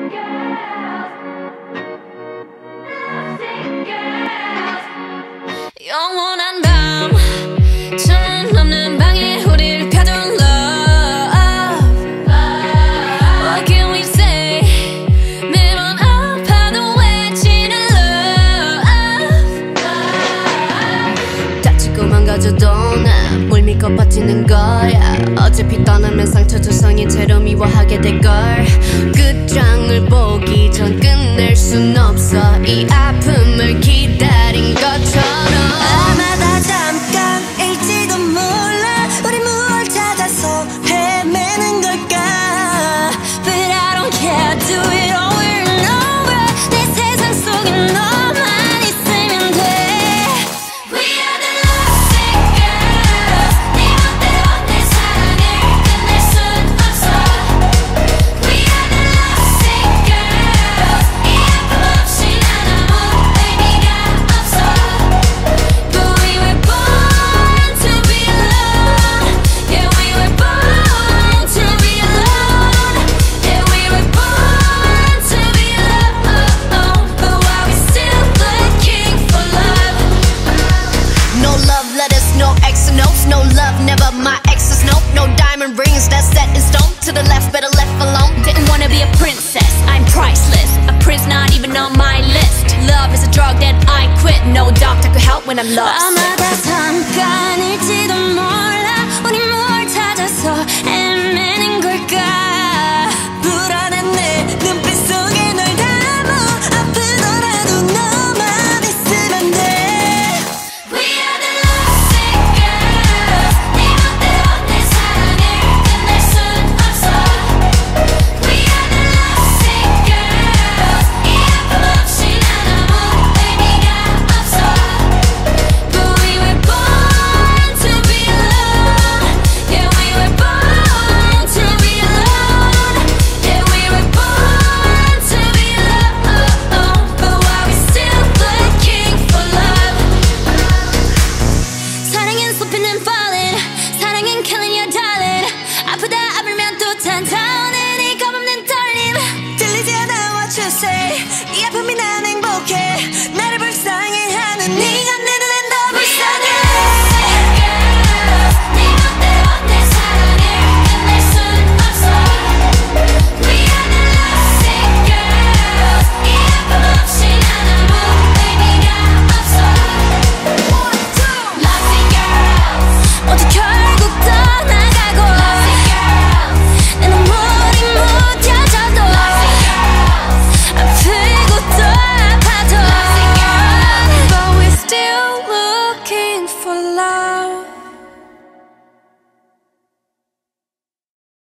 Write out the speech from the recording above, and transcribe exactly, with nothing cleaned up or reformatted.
영원한 밤 천문 없는 방에 우리를 가둔 love. What can we say? 매번 아파도 외치는 love. 다치고 망가져도 난 뭘 믿고 버티는 거야. 어차피 떠나면 상처 조성이 채로 미워하게 될걸. 끝장을 보기 전 끝낼 순 없어. 이 아픔을 기다린 것처럼. 아마 다 잠깐일지도 몰라. 우리 무얼 찾아서 헤매는 걸까. But I don't care, do it over and over. 내 세상 속에 너만 있으면 돼. We are the lovesick girls. 네 멋대로 내 사랑을 끝낼 순 없어. We are the lovesick girls. 이 아픔 없이 난 아무 의미가 없어. But we were born to be alone. Yeah, we were born to be alone. Yeah, we were born to be alone. But why we still looking for love? No love letters, no X notes. No love, never my exes, no. No diamond rings, that's set in stone. To the left, better left alone. Didn't wanna be a princess, I'm priceless. A prince not even on my list. Love is a drug that I quit. No doctor could help when I'm lost.